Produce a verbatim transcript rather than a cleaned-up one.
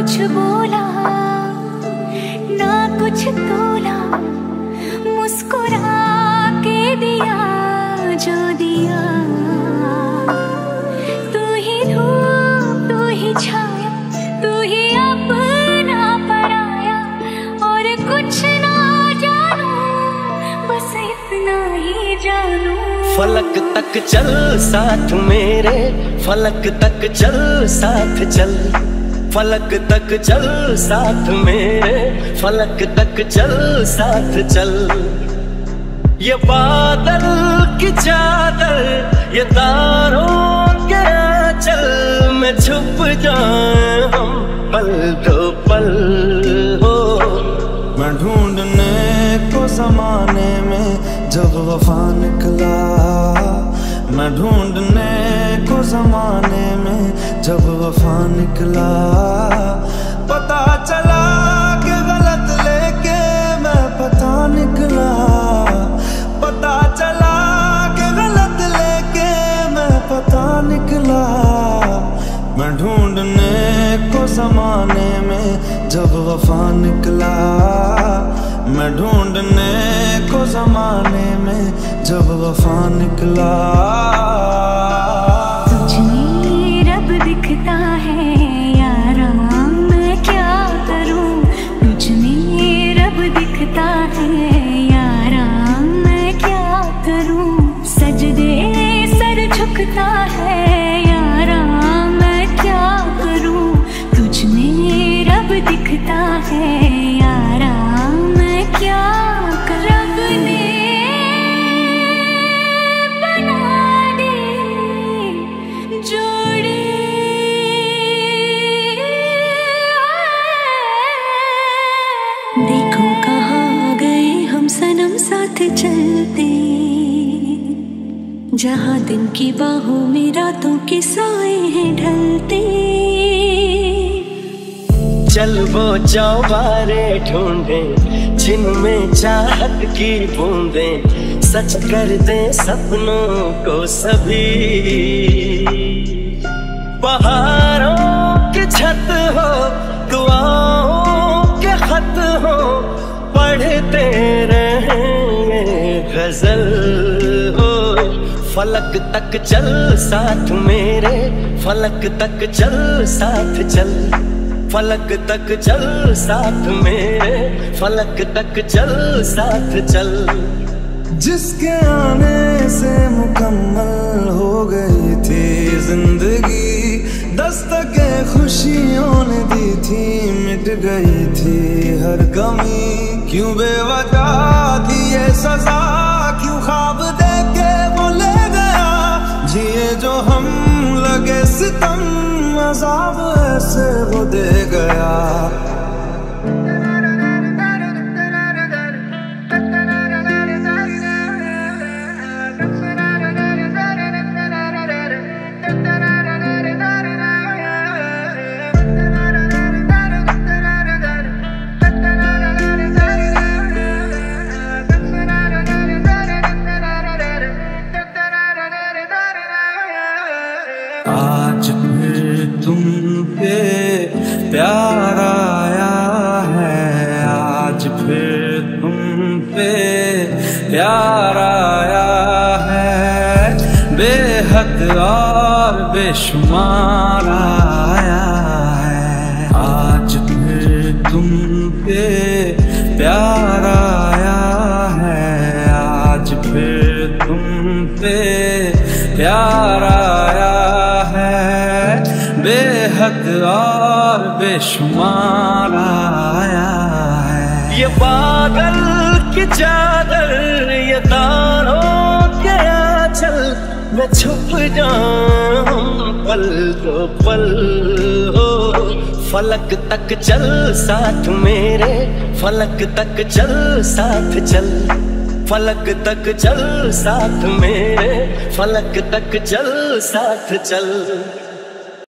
कुछ बोला ना कुछ तोला, मुस्कुरा के दिया जो दिया। तू ही धूप तू ही छाया, तू ही अपना पराया, और कुछ ना जानू बस इतना ही जानू। फलक तक चल साथ मेरे, फलक तक चल साथ चल, फलक तक चल साथ मेरे, फलक तक चल साथ चल। ये बादल की चादर, ये तारों के आंचल में छुप जाए हम पल दो पल हो। मैं ढूंढने को जमाने में जब वफा निकला, मैं ढूंढने को जमाने में जब वफा निकला। पता चला कि गलत लेके मैं पता निकला, पता चला कि गलत लेके मैं पता निकला। मैं ढूंढने को जमाने में जब वफा निकला, मैं ढूंढने को जमाने में जब वफा निकला। तुझमें रब दिखता है यारा, मैं क्या करूं। तुझमें रब दिखता है यारा, मैं क्या करूं। सजदे सर झुकता है यारा, मैं क्या करूं। तुझमें रब दिखता है यारा, मैं क्या करूं। रब ने बना दी जोड़ी, देखो कहाँ गए हम सनम साथ चलते, जहाँ दिन की बाहों में रातों के साए हैं ढलते। चल वो चौबारे ढूंढे जिनमें चाहत की बूंदें सच कर दे सपनों को सभी। पहाड़ों की छत हो, दुआओं के खत हो, पढ़ते रहेंगे गजल हो। फलक तक चल साथ मेरे, फलक तक चल साथ चल, फलक तक चल साथ मेरे, फलक तक चल साथ चल। जिसके आने से मुकम्मल हो गई थी जिंदगी, दस्तके खुशियों ने दी थी, मिट गई थी हर कमी। क्यों बेवजह दी ये सजा, क्यों ख्वाब देके वो ले गया। जिए जो हम लगे सितम, अज़ाब ऐसे वो दे गया। आज फिर तुम पे प्यार आया है, आज फिर तुम पे प्यार आया है। बेहद और बेशुमार आया है, आज फिर तुम पे प्यार आया है, आज फिर तुम पे प्यार आया है। बेहद और बेशुमार आया है। ये बादल की चादर, ये तारों के आंचल में छुप जाऊं पल दो पल हो। फलक तक चल साथ मेरे, फलक तक चल साथ चल, फलक तक चल साथ मेरे, फलक तक चल साथ चल।